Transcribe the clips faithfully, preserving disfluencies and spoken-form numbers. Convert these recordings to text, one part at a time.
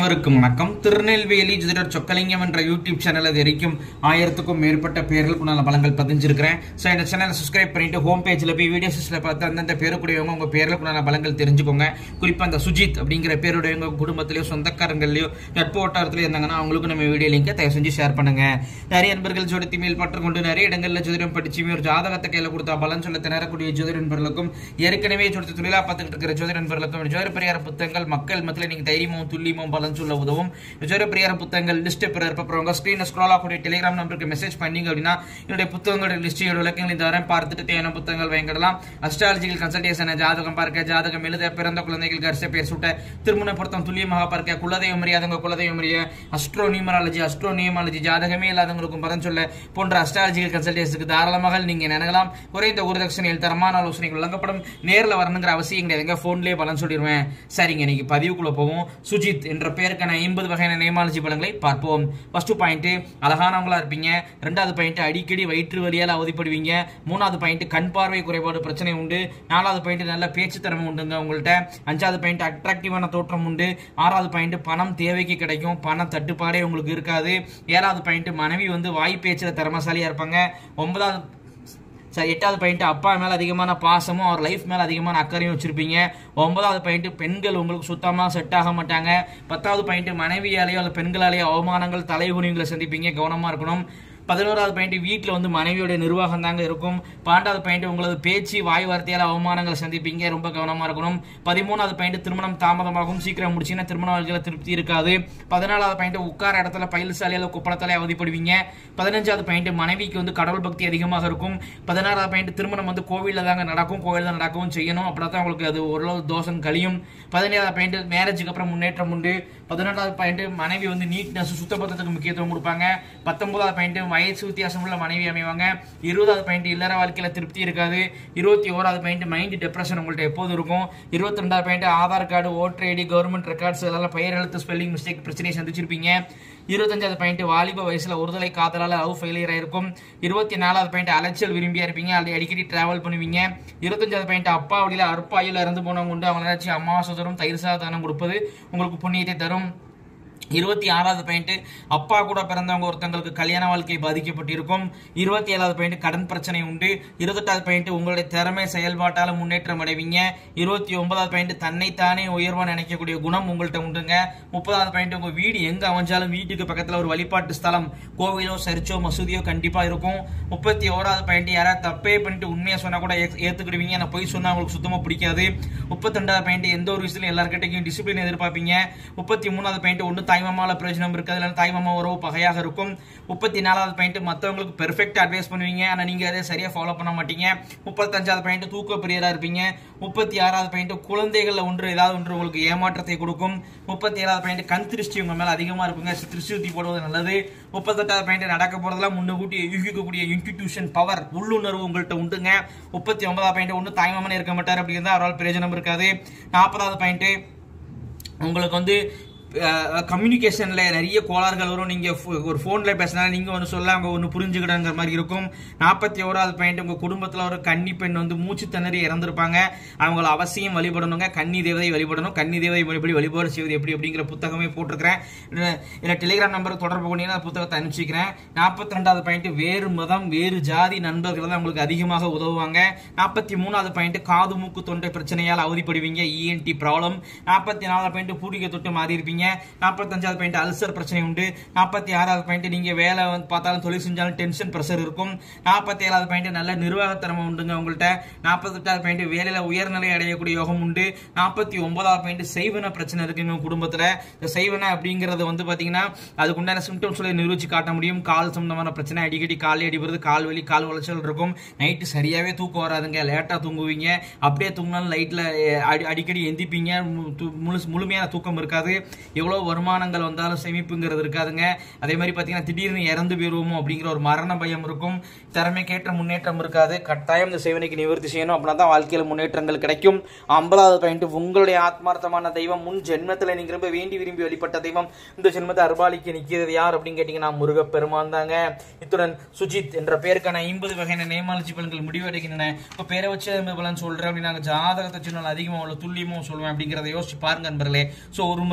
அனைவருக்கும் வணக்கம். திருநெல்வேலி ஜோதிடர் சொக்கலிங்கம் என்ற யூடியூப் சேனல் அது வரைக்கும் ஆயிரத்துக்கும் மேற்பட்ட பேர்களுக்கு நான் பலங்கள் பதிஞ்சிருக்கிறேன். ஸோ இந்த சேனலை சப்ஸ்கிரைப் பண்ணிட்டு ஹோம் பேஜில் போய் வீடியோஸில் பார்த்து அந்தந்த பேருக்குடையவங்க உங்கள் பேர்களுக்கு நான் பலங்கள் தெரிஞ்சுக்கோங்க. குறிப்பாக அந்த சுஜித் அப்படிங்கிற பேருடையவங்க குடும்பத்திலேயோ சொந்தக்காரங்களையோ நட்பு வட்டாரத்திலேயோ இருந்தாங்கன்னா அவங்களுக்கு நம்ம வீடியோ லிங்கை தயவு செஞ்சு ஷேர் பண்ணுங்க. நிறைய நண்பர்கள் ஜோதிடத்தை மேல் பற்று கொண்டு நிறைய இடங்களில் ஜோதிடம் படிச்சுமே ஒரு ஜாதகத்தை கையில் கொடுத்தா பலன் சொல்ல திணறக்கூடிய ஜோதிட நண்பர்களுக்கும் ஏற்கனவே ஜோதிட தொழிலாக பார்த்துக்கிட்டு இருக்கிற ஜோதிட நண்பர்களுக்கும் ஜோதிட பரிகார புத்தகங்கள் மக்கள் மத்தியில் நீங்கள் தைரியமும் துல்லியமும் பலன் சொல்ல உதவும். ஜோதிட பரிகார புத்தகங்கள் லிஸ்ட் பிறப்பவங்க ஸ்கிரீன் ஸ்க்ரோல் ஆகக்கூடிய டெலிகிராம் நம்பருக்கு மெசேஜ் பண்ணீங்க அப்படின்னா என்னுடைய புத்தகங்களுடைய லிஸ்ட் விளக்கங்களை தவிர பார்த்துட்டு தேவையான புத்தகங்கள் வாங்கிடலாம். அஸ்ட்ராலஜிக்கல் கன்சல்டேஷன், ஜாதகம் பார்க்க, ஜாதகம் எழுத, பிறந்த குழந்தைகள் கரிசை பேர் சுட்ட, திருமண பொருத்தம் துல்லியமாக பார்க்க, குலதெய்வம் அறியாதவங்க குலதெய்வம் அறிய, அஸ்ட்ரோ நியூமராலஜி, அஸ்ட்ரோ நியூமாலஜி, ஜாதகமே இல்லாதவங்களுக்கும் பலன் சொல்ல போன்ற அஸ்ட்ராலஜிக்கல் கன்சல்டேஷனுக்கு தாராளமாக நீங்க நினைக்கலாம். குறைந்த ஒரு தட்சணையில் தரமான ஆலோசனைகள் வழங்கப்படும். நேரில் வரணுங்கிற அவசியம் கிடையாதுங்க, போன்லேயே பலன் சொல்லிடுவேன். சரிங்க, இன்னைக்கு பதிவுக்குள்ள போவோம். சுஜித் என்ற பெயருக்கான ஐம்பது வகையான நேமாலஜி பலன்களை பார்ப்போம். ஃபர்ஸ்ட் பாயிண்ட், அழகானவங்களா இருப்பீங்க. ரெண்டாவது பாயிண்ட், அடிக்கடி வயிற்று வலியால் அவதிப்படுவீங்க. மூணாவது பாயிண்ட், கண் பார்வை குறைபாடு பிரச்சனை உண்டு. நாலாவது பாயிண்ட், நல்ல பேச்சு திறமை உண்டுங்க உங்கள்கிட்ட. அஞ்சாவது பாயிண்ட், அட்ராக்டிவான தோற்றம் உண்டு. ஆறாவது பாயிண்ட், பணம் தேவைக்கு கிடைக்கும், பண தட்டுப்பாடே உங்களுக்கு இருக்காது. ஏழாவது பாயிண்ட், மனைவி வந்து வாய் பேச்சுல திறமசாலியா இருப்பாங்க. ஒன்பதாவது சார் எட்டாவது பாயிண்ட், அப்பா மேல அதிகமான பாசமும் அவர் லைஃப் மேல அதிகமான அக்கறையும் வச்சிருப்பீங்க. ஒன்பதாவது பாயிண்ட், பெண்கள் உங்களுக்கு சுத்தமா செட் ஆக மாட்டாங்க. பத்தாவது பாயிண்ட், மனைவியாலேயோ அல்லது பெண்களாலேயோ அவமானங்கள் தலைகுனிங்களை சந்திப்பீங்க, கவனமா இருக்கணும். பதினோராவது பாயிண்ட், வீட்டில் வந்து மனைவியோட நிர்வாகம் தாங்க இருக்கும். பன்னெண்டாவது பாயிண்ட், உங்களது பேச்சு வாய் வார்த்தையால் அவமானங்களை சந்திப்பீங்க, ரொம்ப கவனமா இருக்கணும். பதிமூணாவது பாயிண்ட், திருமணம் தாமதமாகும், சீக்கிரம் முடிச்சுன்னா திருமண வாழ்க்கையில திருப்தி இருக்காது. பதினாலாவது பாயிண்ட், உட்கார இடத்துல பயில்சாலையில குப்பளத்தாலே அவதிப்படுவீங்க. பதினஞ்சாவது பாயிண்ட், மனைவிக்கு வந்து கடவுள் பக்தி அதிகமாக இருக்கும். பதினாறாவது பாயிண்ட், திருமணம் வந்து கோவிலில் தாங்க நடக்கும், கோவில் தான் நடக்கவும் செய்யணும், அப்படின்னா உங்களுக்கு அது ஓரளவு தோஷம் கழியும். பதினேழாவது பாயிண்ட், மேரேஜுக்கு அப்புறம் முன்னேற்றம் உண்டு. பதினெட்டாவது பாயிண்ட், மனைவி வந்து நீட்னஸ் சுத்தபத்தத்துக்கு முக்கியத்துவம் கொடுப்பாங்க. பத்தொன்பதாவது பாயிண்ட், வயசு வித்தியாசம் உள்ள மனைவி அமைவாங்க. இருபதாவது பாயிண்ட், இல்லற வாழ்க்கையில திருப்தி இருக்காது. இருபத்தி ஓராவது பாயிண்ட், மைண்ட் டிப்ரெஷன் உங்கள்ட்ட எப்போது இருக்கும். இருபத்தி ரெண்டாவது point, Aadhaar card, voter ID, government records இதெல்லாம் பெயர் எழுத்து ஸ்பெல்லிங் மிஸ்டேக் பிரச்சனையை சந்திச்சிருப்பீங்க. இருபத்தஞ்சாவது பாயிண்ட், வாலிப வயசுல ஒருதலை காதலால லவ் ஃபெயிலியர் ஆயிருக்கும். இருபத்தி நாலாவது பாயிண்ட், அலைச்சல் விரும்பியா இருப்பீங்க, அல்லது அடிக்கடி டிராவல் பண்ணுவீங்க. இருபத்தஞ்சாவது பாயிண்ட், அப்பா வழியில அற்பாயில் இறந்து போனவங்க உண்டு, அவங்க ஏதாச்சும் அமாவாசை தரும் தயிர் சாதனம் கொடுப்பது உங்களுக்கு புண்ணியத்தை தரும். இருபத்தி ஆறாவது பாயிண்ட், அப்பா கூட பிறந்தவங்க ஒருத்தங்களுக்கு கல்யாண வாழ்க்கை பாதிக்கப்பட்டிருக்கும். இருபத்தி ஏழாவது பாயிண்ட், கடன் பிரச்சனை உண்டு. இருபத்தெட்டாவது பாயிண்ட், உங்களுடைய திறமை செயல்பாட்டால முன்னேற்றம் அடைவீங்க. இருபத்தி ஒன்பதாவது பாயிண்ட், தன்னைத்தானே உயர்வா நினைக்கக்கூடிய குணம் உங்கள்கிட்ட உண்டுங்க. முப்பதாவது பாயிண்ட், உங்க வீடு எங்க அமைஞ்சாலும் வீட்டுக்கு பக்கத்துல ஒரு வழிபாட்டு ஸ்தலம், கோவிலோ சர்ச்சோ மசூதியோ கண்டிப்பா இருக்கும். முப்பத்தி ஓராவது பாயிண்ட், யாராவது தப்பே பண்ணிட்டு உண்மையா சொன்னா கூட ஏத்துக்கிடுவீங்க, நான் போய் சொன்னா உங்களுக்கு சுத்தமா பிடிக்காது. முப்பத்தி ரெண்டாவது பாயிண்ட், எந்த ஒரு விஷயத்திலும் எல்லாருக்கிட்டையும் டிசிப்ளின் எதிர்பார்ப்பீங்க. முப்பத்தி மூணாவது பாயிண்ட், ஒன்னு தாய்மாமால பிரயோஜனம் இருக்காது, தாய்மாமா உறவு பகையாக இருக்கும். முப்பத்தி நாலாவது பாயிண்ட், மற்றவங்களுக்கு பெர்ஃபெக்ட் அட்வைஸ் பண்ணுவீங்க, ஆனா நீங்க அதை சரியா ஃபாலோ பண்ண மாட்டீங்க. முப்பத்தஞ்சாவது பாயிண்ட், தூக்க பிரியரா இருப்பீங்க. முப்பத்தி ஆறாவது பாயிண்ட், குழந்தைகள்ல ஒன்று ஏதாவது ஒன்று உங்களுக்கு ஏமாற்றத்தை கொடுக்கும். முப்பத்தி ஏழாவது பாயிண்ட், கண் திருஷ்டி உங்க மேல அதிகமா இருக்குங்க, திருஷ்டி ஊத்தி போடுவது நல்லது. முப்பத்தெட்டாவது பாயிண்ட், நடக்க போறதெல்லாம் முன்னுக்கூட்டி யூகிக்கக்கூடிய இன்ட்யூஷன் பவர், உள்ளுணர்வு உங்கள்கிட்ட உண்டுங்க. முப்பத்தி ஒன்பதாவது பாயிண்ட், ஒன்று தாய்மாமனே இருக்க மாட்டார், அப்படி இருந்தால் அவரால் பிரயோஜனம் இருக்காது. நாற்பதாவது பாயிண்ட், உங்களுக்கு வந்து கம்யூனிகேஷன்ல நிறைய கோளாறுகள் வரும். நீங்க ஒரு போன்ல பேசினா நீங்க ஒன்று சொல்ல அவங்க ஒன்று புரிஞ்சுக்கிடுங்கிற மாதிரி இருக்கும். நாற்பத்தி ஓராவது பாயிண்ட், உங்க குடும்பத்தில் ஒரு கன்னி பெண் வந்து மூச்சு திணறி இறந்திருப்பாங்க, அவங்கள அவசியம் வழிபடணுங்க. கன்னி தேவதை வழிபடணும். கன்னி தேவதை எப்படி வழிபாடு செய்வது எப்படி அப்படிங்கிற புத்தகமே போட்டிருக்கிறேன். இல்லை டெலிகிராம் நம்பருக்கு தொடர்பு பண்ணீங்கன்னா புத்தகத்தை அனுப்பிச்சிக்கிறேன். நாற்பத்தி ரெண்டாவது பாயிண்ட், வேறு மதம் வேறு ஜாதி நண்பர்கள் தான் உங்களுக்கு அதிகமாக உதவுவாங்க. நாற்பத்தி மூணாவது பாயிண்ட், காது மூக்கு தொண்டை பிரச்சனையால் அவதிப்படுவீங்க, இஎன்டி ப்ராப்ளம். நாற்பத்தி நாலாவது பாயிண்ட், பூரிகை தொட்டு மாறி இருப்பீங்க. நாற்பத்தஞ்சாவது பாயிண்ட், அல்சர் பிரச்சனை உண்டு. நாற்பத்தி ஆறாவது பாயிண்ட், நீங்க வேலை வந்து பார்த்தாலும் தொழில் செஞ்சாலும் டென்ஷன் பிரஷர் இருக்கும். நாற்பத்தி ஏழாவது பாயிண்ட், நல்ல நிர்வாகத்திறமை உண்டுங்க உங்கள்கிட்ட. நாற்பத்தி எட்டாவது பாயிண்ட், வேலையில உயர்நிலை அடையக்கூடிய யோகம் உண்டு. நாற்பத்தி ஒன்பதாவது பாயிண்ட், செய்வன பிரச்சனை இருக்குங்க குடும்பத்துல. இந்த செய்வன அப்படிங்கிறது வந்து பாத்தீங்கன்னா அதுக்குண்டான சிம்டம்ஸ் நிரூபிச்சு காட்ட முடியும். கால் சம்பந்தமான பிரச்சனை, அடிக்கடி கால் அடிபடுறது, கால் வலி, கால் உளைச்சல் இருக்கும். நைட்டு சரியாவே தூக்கம் வராதுங்க, லேட்டா தூங்குவீங்க. அப்படியே தூங்கினாலும் லைட்ல அடிக்கடி எந்திப்பீங்க, முழுமையான தூக்கம் இருக்காது. எவ்வளவு வருமானங்கள் வந்தாலும் சேமிப்புங்கிறது இருக்காதுங்க. அதே மாதிரி பாத்தீங்கன்னா திடீர்னு இறந்து போயிருவோமோ அப்படிங்கிற ஒரு மரண பயம் இருக்கும். திறமைக்கேற்ற முன்னேற்றம் இருக்காது. கட்டாயம் இந்த சேவனைக்கு நிவர்த்தி செய்யணும், அப்படின்னா தான் வாழ்க்கையில முன்னேற்றங்கள் கிடைக்கும். ஐம்பதாவது பாயிண்ட், உங்களுடைய ஆத்மார்த்தமான தெய்வம் முன் ஜென்மத்தில் நீங்க ரொம்ப வேண்டி விரும்பி வழிபட்ட தெய்வம் இந்த ஜென்மத்தை அருபாலிக்கு நிற்கிறது யார் அப்படின்னு கேட்டீங்கன்னா முருகப்பெருமான் தாங்க. இத்துடன் சுஜித் என்ற பேருக்கான ஐம்பது வகையான நேமாலஜி பலன்கள் முடிவடைகின்றன. இப்போ பேரை வச்சு பலன் சொல்றேன் அப்படின்னா ஜாதகத்தை சொன்னால் அதிகமாக உள்ள துல்லியமும் சொல்லுவேன் அப்படிங்கிறத யோசிச்சு பாருங்க நண்பர்களே. ஸோ ஒரு முறை அஸ்ட்ராலஜி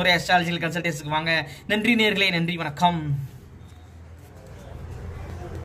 அஸ்ட்ராலஜிக்கல் கன்சல்டேஷனுக்கு வாங்க. நன்றி நேர்களே, நன்றி, வணக்கம்.